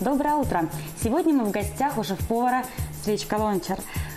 Доброе утро! Сегодня мы в гостях у шеф-повара Свечка Лончар.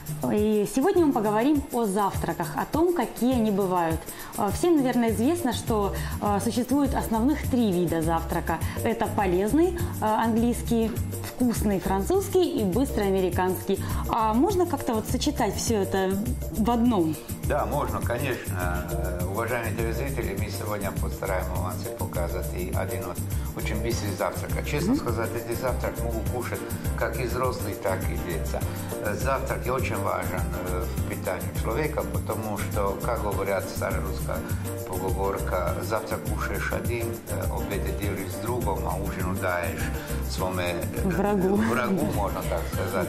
И сегодня мы поговорим о завтраках, о том, какие они бывают. Всем, наверное, известно, что существует основных 3 вида завтрака. Это полезный английский, вкусный французский и быстрый американский. А можно как-то вот сочетать все это в одном? Да, можно, конечно. Уважаемые телезрители, мы сегодня постараемся вам показать и один очень быстрый завтрак. Честно сказать, этот завтрак могу кушать как и взрослые, так и дети. Завтрак очень важен в питании человека, потому что, как говорят старая русская поговорка, завтрак кушаешь один, обед делаешь с другом, а ужин даешь своему врагу, можно так сказать.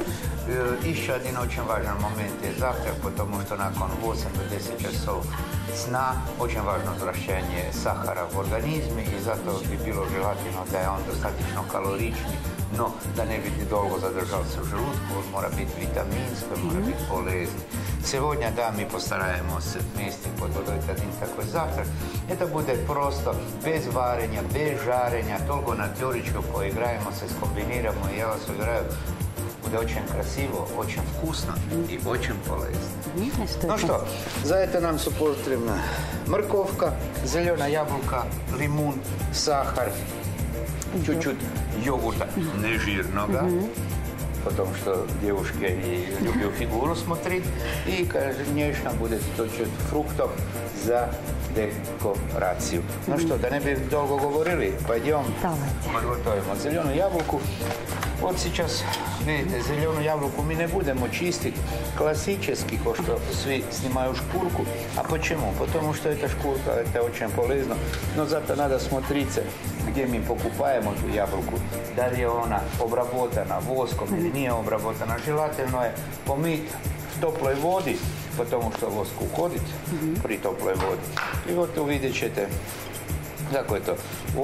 Еще один очень важный момент – завтрак, потому что након 8 до 10 часов сна очень важно возвращение сахара в организме, и зато би bilo желательно да он достаточно калоричный, но да не би долго задержался в желудку, он может быть витаминский, может быть полезный. Сегодня, да, мы постараемся вместе подготовить один такой завтрак. Это будет просто без варения, без жарения, только на терочку поиграемся, скомбинируем, и я вас уверяю, будет очень красиво, очень вкусно и очень полезно. Ну что, за это нам потребна морковка, зеленое яблоко, лимон, сахар, чуть-чуть йогурта нежирного, потому что девушки любят фигуру смотреть, и, конечно, будет чуть-чуть фруктов за декорацию. Ну что, да не бы долго говорили, пойдем подготовим зеленую яблоку. Вот сейчас, видите, зеленую яблоку мы не будем чистить классически, что снимаю шкурку. А почему? Потому что эта шкурка, это очень полезно. Но зато надо смотреть, где мы покупаем эту яблоку. Да ли она обработана воском или не обработана. Желательно помыть в теплой воде, потому что воск уходит при теплой воде. И вот увидите, как это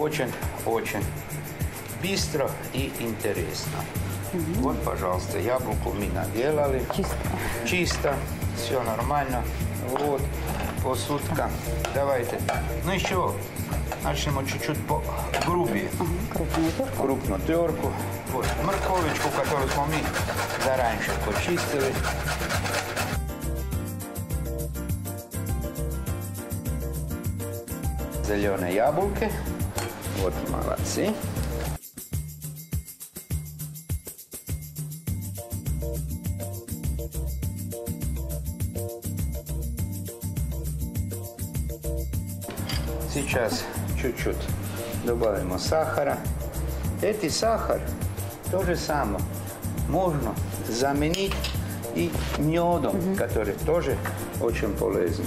очень быстро и интересно. Вот, пожалуйста, яблоку мы наделали. Чисто. Все нормально. Вот, посудка. Давайте. Ну еще начнем чуть-чуть грубее. Крупную терку. Вот, морковочку, которую мы заранее почистили. Зеленые яблоки. Вот, молодцы. Сейчас чуть-чуть добавим сахара. Этот сахар то же самое можно заменить и медом, который тоже очень полезен.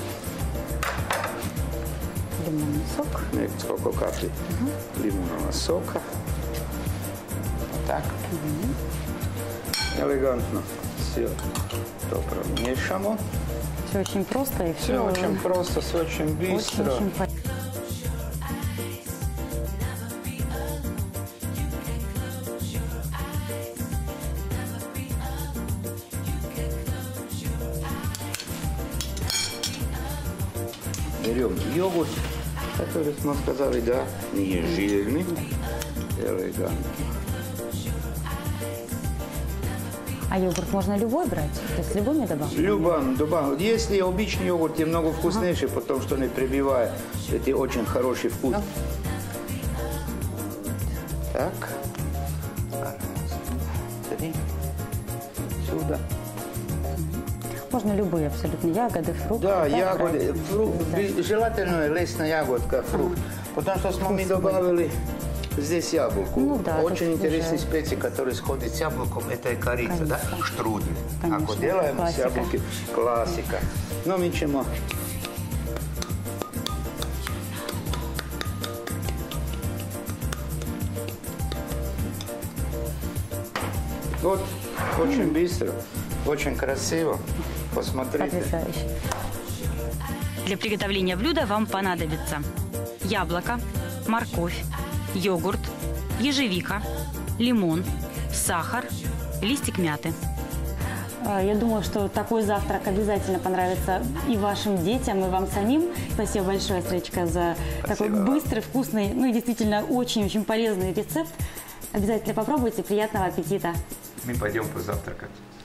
Лимонный сок. Несколько капель лимонного сока. Вот так. Элегантно все то промешаем. Все очень просто и все очень просто, все очень быстро. Берем йогурт, который мы сказали, да, не жирный, элегантно. А йогурт можно любой брать? То есть любой не добавить? Любой. Если обычный йогурт немного вкуснейший, потому что не прибивает, это очень хороший вкус. Так. Сюда. Можно любые абсолютно ягоды, фрукты. Да, ягоды. Желательно лесная ягодка, фрукт. Потому что мы добавили здесь яблоко. Ну, да, очень интересные специи, которые сходят с яблоком, это и корица, да? Штрудель. Ако делаем с яблоки, классика. Но ничего. Вот, очень быстро, очень красиво. Посмотрите. Потрясающе. Для приготовления блюда вам понадобится яблоко, морковь, йогурт, ежевика, лимон, сахар, листик мяты. Я думаю, что такой завтрак обязательно понравится и вашим детям, и вам самим. Спасибо большое, Свечка, за такой быстрый, вкусный, ну и действительно очень-очень полезный рецепт. Обязательно попробуйте. Приятного аппетита! Мы пойдем позавтракать.